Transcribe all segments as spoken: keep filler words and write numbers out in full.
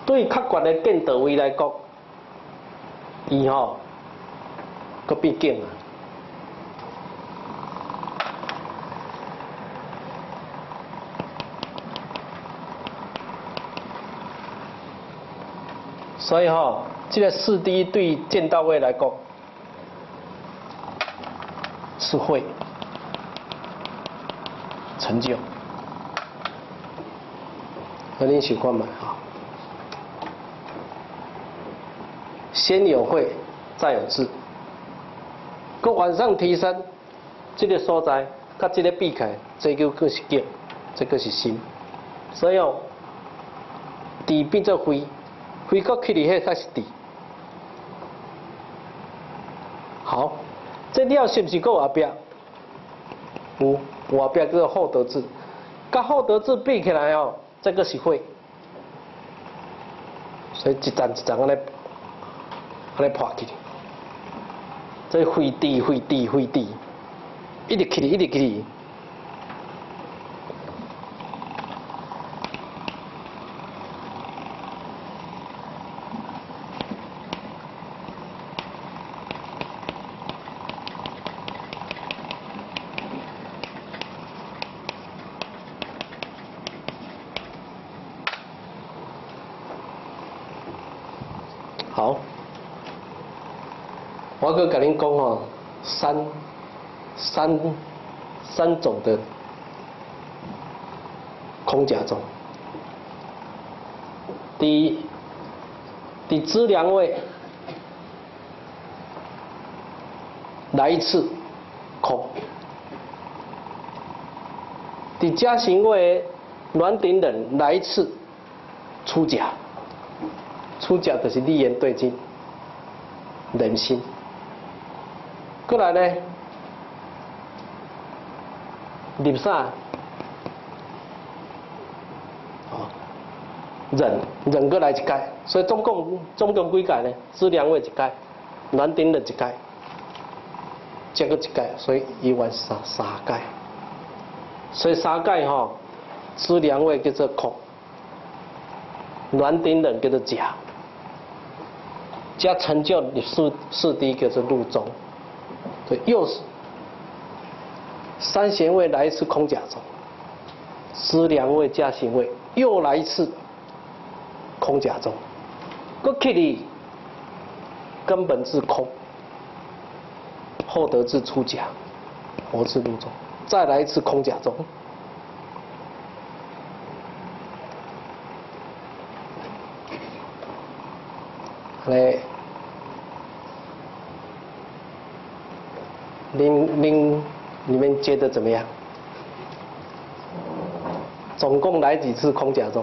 对较悬的见道位来讲，伊吼，佮变紧啊。所以吼，这个四 D 对见到位来讲是会成就。和你想看嘛哈，先有会，再有智，佮往上提升，这个所在，甲这个比起来，这个更是境，这个是心。所以哦，地变做灰，灰搁起嚟迄才是地。好，这了是不是搁有后壁？有，有后壁叫做厚德智，甲厚德智比起来哦。这个是会，所以一站一站安尼安尼破起，这会地会地会地，一直起一直起。好，我搁甲恁讲哦，三三三种的空假中，第一，伫资粮位来一次空，伫家行位暖顶冷来一次出假。出假就是立言对境，人心。过来呢，入啥？哦，忍忍过来一届，所以总共总共几届呢？资粮位一届，暖顶冷一届，再个一届，所以一万三三届。所以三届吼，资粮位叫做空，暖顶冷叫做假。加成就你四四第一个是入中，对，又是三弦位来一次空假中，资粮位加行位又来一次空假中，个起里根本是空，后得至出假，活至入中，再来一次空假中。来，您您你们觉得怎么样？总共来几次空假中？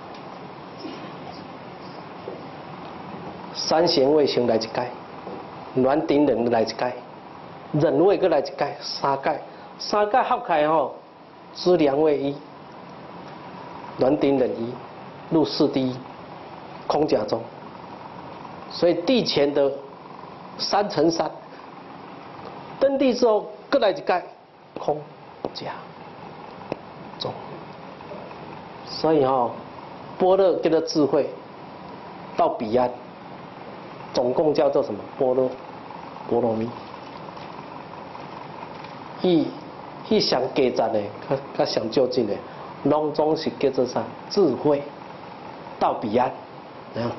三弦位先来一届，暖顶冷来一届，忍位搁来一届，三届，三届合起来吼，资粮位一，暖顶冷一，入四第一，空假中。所以地前的三乘三，登地之后各来一届，空假中。所以哈、哦，般若叫做智慧，到彼岸，总共叫做什么？般若波罗蜜。伊伊上加赞的，较较上就近的，拢总是叫做啥？智慧到彼岸，啊。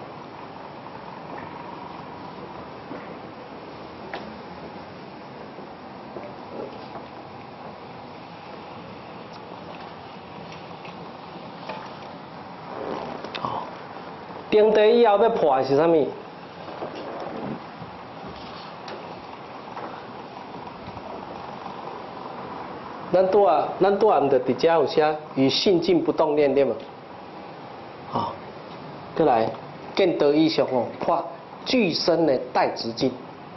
定地以后要破的是啥物？咱拄啊，咱拄啊，毋着伫遮有写与性静不动念念嘛？啊，过来见得以上哦，破具身的带直境。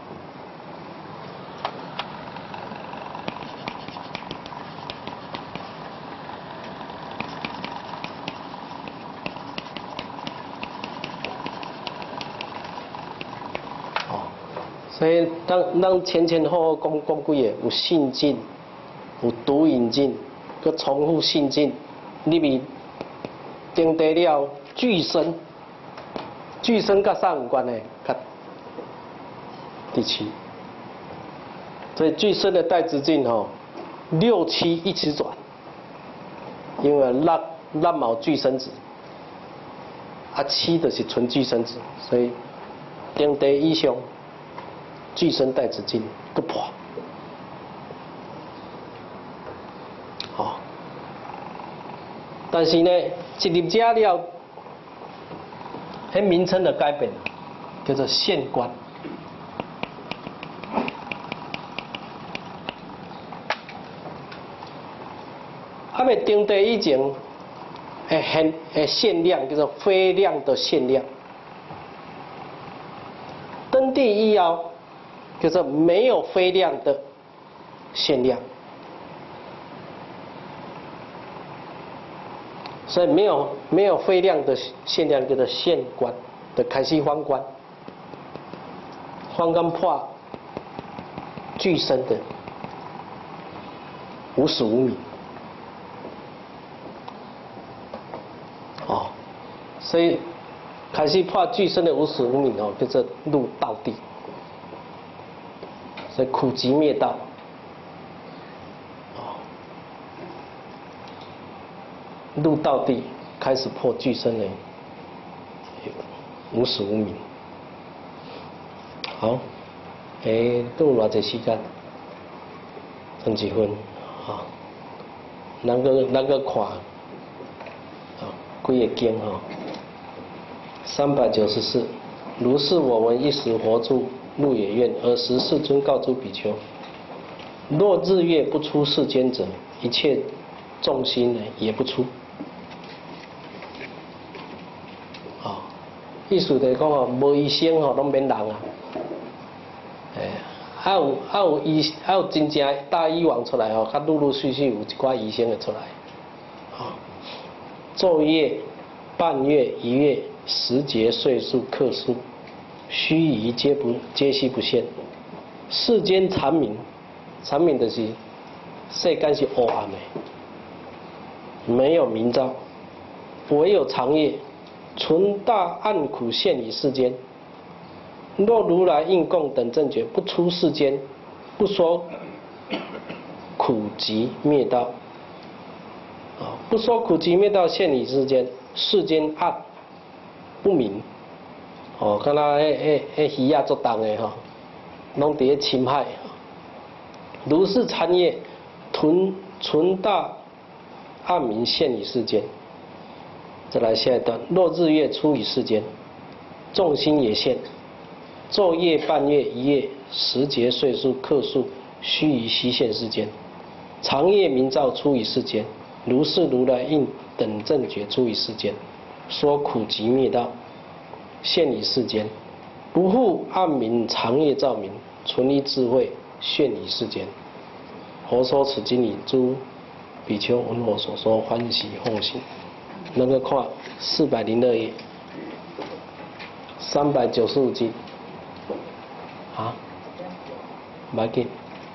所以，咱咱前前后后讲讲几个，有性境，有独引境，佮重复性境，入面定地了具身， 巨生跟啥有关呢？看第七，所以巨生的带子镜哦，六七一起转，因为烂烂毛巨生子，啊七的是纯巨生子，所以丁地以上巨生带子镜不破。但是呢，一入家了，迄名称的改变，叫做县官。还没登地以前，诶限诶限量叫做非量的限量。登地以后，叫做没有非量的限量。所以没有没有非量的限量叫做县官的开始翻官，翻官破巨生的五十五米，哦，所以开始破巨生的五十五米哦，叫做入道地，所以苦集灭道。入道地开始破巨生的五十五米。好，诶，都有偌济时间？剩几分？啊，咱个咱个看，啊，几个经哈？三百九十四，如是我闻一时活住鹿野苑，尔时世尊告诸比丘：若日月不出世间者，一切众心呢也不出。意思就是讲哦，无医生吼，拢免人啊。诶，还有还有医，还有真正大医王出来哦，较陆陆续续有一寡医生会出来。啊，昼夜、半月、一月、时节、岁数、刻数、须臾，皆不皆悉不现。世间残明，残明就是世间是黑暗的，没有明照，唯有长夜。纯大暗苦现于世间。若如来应供等正觉，不出世间，不说苦集灭道。啊，不说苦集灭道现于世间，世间暗不明。哦，敢若迄迄迄鱼仔作重的吼，拢伫咧侵害。如是参业，纯纯大暗明现于世间。再来下一段，若日月出于世间，众心也现；昼夜、半月、一夜、时节、岁数、刻数、须臾悉现世间。长夜明照出于世间，如是如来应等正觉出于世间，说苦集灭道，现于世间。不复暗明长夜照明，纯一智慧现于世间。佛说此经已，诸比丘闻我所说，欢喜奉行。那个看四百零二页，三百九十五经，啊，买给。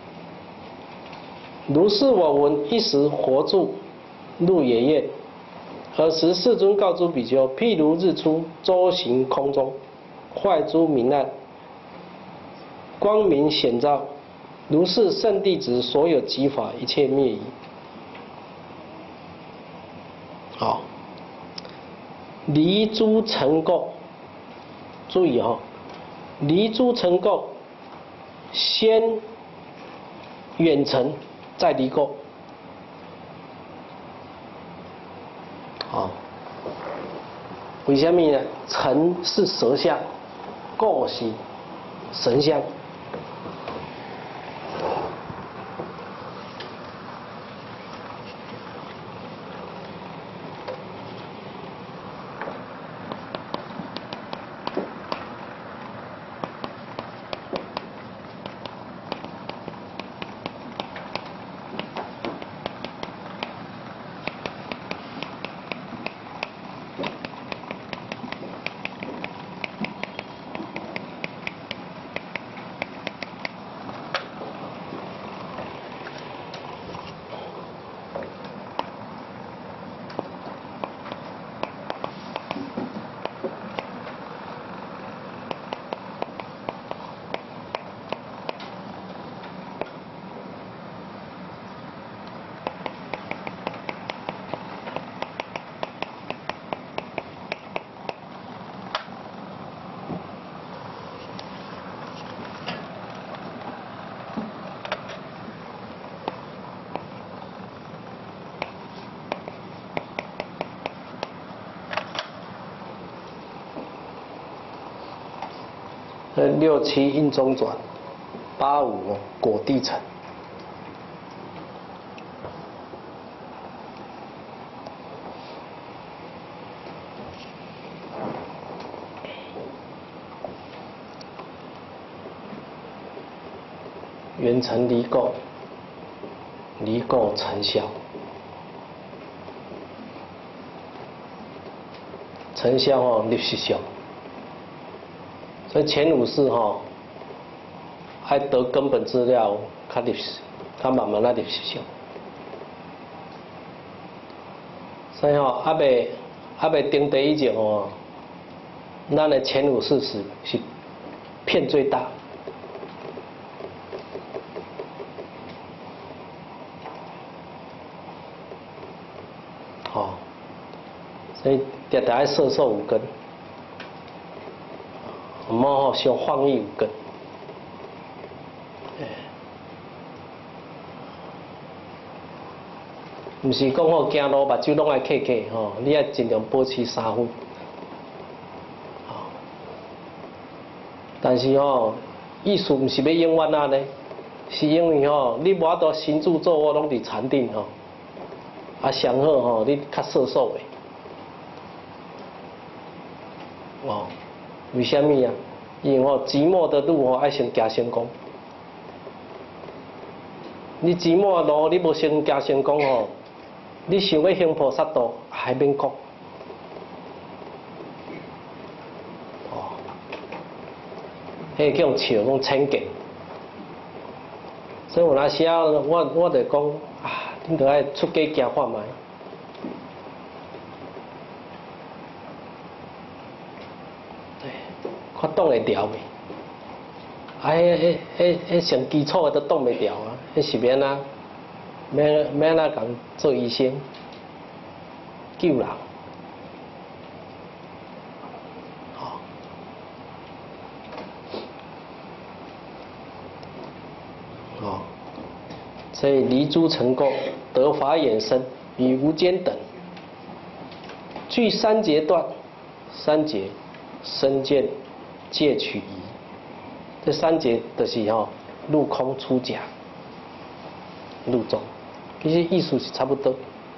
如是我闻，一时活住鹿野苑，尔时世尊告诸比丘：譬如日出，周行空中，坏诸明暗，光明显照。如是圣弟子所有集法，一切灭矣。好。离诸尘垢，注意哦，离诸尘垢，先远尘，再离垢。好，为什么呢？尘是色相，垢是神相。 这六七阴中转，八五果地沉。元辰离垢，离垢辰宵。辰宵吼入实相，所以前五式吼，爱得根本资料，较入实，较慢慢啊入实相。所以吼，还未还未定地以前吼，咱的前五式是是骗最大。哦，所以常常爱摄受五根，唔好吼伤放逸五根。唔是讲吼行路目睭拢爱刻刻吼，你爱尽量保持三分。哦，但是吼，意思唔是要永远啊呢，是因为吼你无法度行住坐卧拢伫禅定吼。啊，上好吼，你较摄受的。哦，为虾米啊？因为吼寂寞的路吼爱先行先功。你寂寞的路你无先行先功吼，你想要行菩萨道还免讲。哦，迄叫笑讲浅见。所以有那时啊，我我就讲啊。你着爱出家行看卖，对，看挡会牢未？啊，迄迄迄迄上基础的都挡袂牢啊，迄是免啊，免免啊，共做医生救人，哦，哦。所以离诸成垢，得法眼身与无间等，据三节断，三节身见戒取疑。这三节就是吼入空出假，入中，其实意思是差不多。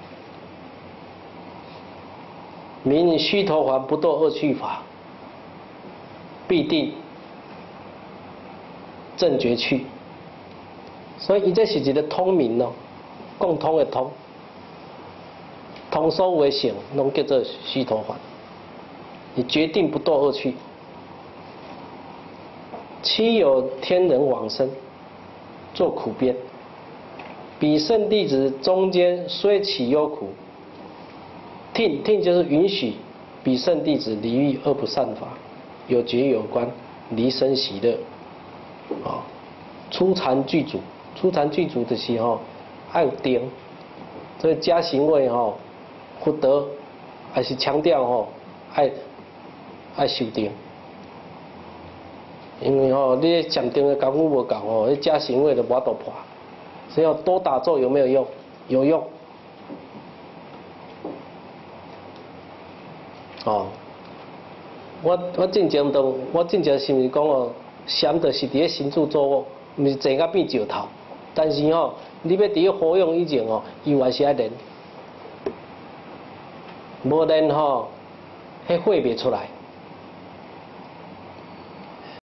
明须陀洹不堕恶趣法，必定正觉趣。所以，伊这是一个通明咯，共通的通，通所有的性，拢叫做须陀洹。你决定不堕恶趣。七有天人往生，做苦边，彼圣弟子中间虽起忧苦，听听就是允许彼圣弟子离欲恶不善法，有觉有观，离生喜乐，啊，初禅具足。初禅具足的时候，爱有定，所以加行位吼，福德还是强调吼，爱爱修定，因为吼你禅定的功夫无够吼，你加行位就无法度破，所以要多打坐有没有用？有用。哦，我我进前都，我进前是毋是讲哦，禅就是伫咧行住坐卧，毋是坐甲变石头。但是吼，你要伫咧活用以前吼，伊还是爱练，无练吼，迄火袂出来。